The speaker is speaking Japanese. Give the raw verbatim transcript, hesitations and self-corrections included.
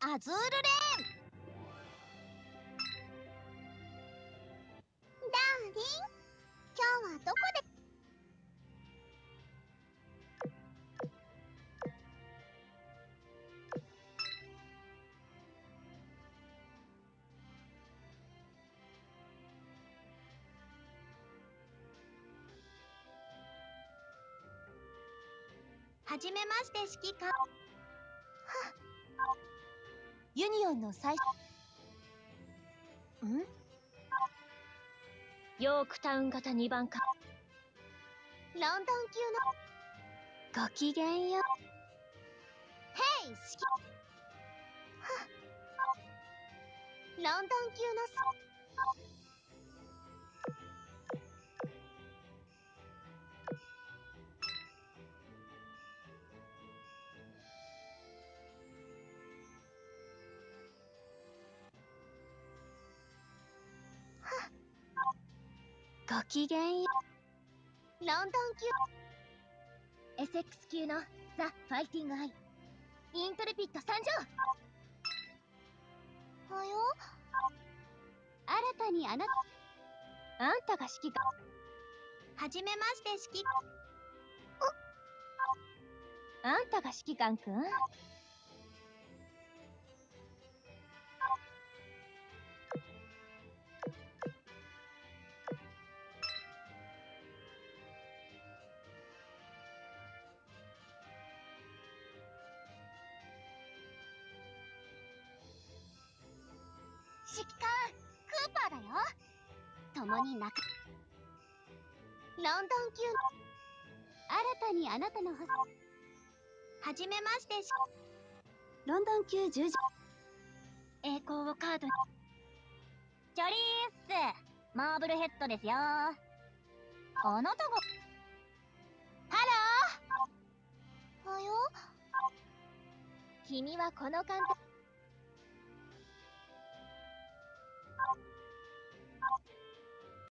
アズールレーン。ダーリン、今日はどこで？はじめまして指揮官。ユニオンの最んヨークタウン型にばんか。 ロンドン級のごきげんよう。ヘイ指揮ロンドン級のごきげんよう。ロンドン級 エスエックス 級のザ・ファイティング・アイイントレピッド参上。はよ、新たにあなたあんたが指揮官。はじめまして指揮官。あんたが指揮官くん。指揮官クーパーだよ。共に泣くロンドン級の新たにあなたのははじめましてしロンドン級十字栄光をカードにチョリーッスマーブルヘッドですよ。あなたがハローはよ、君はこの簡単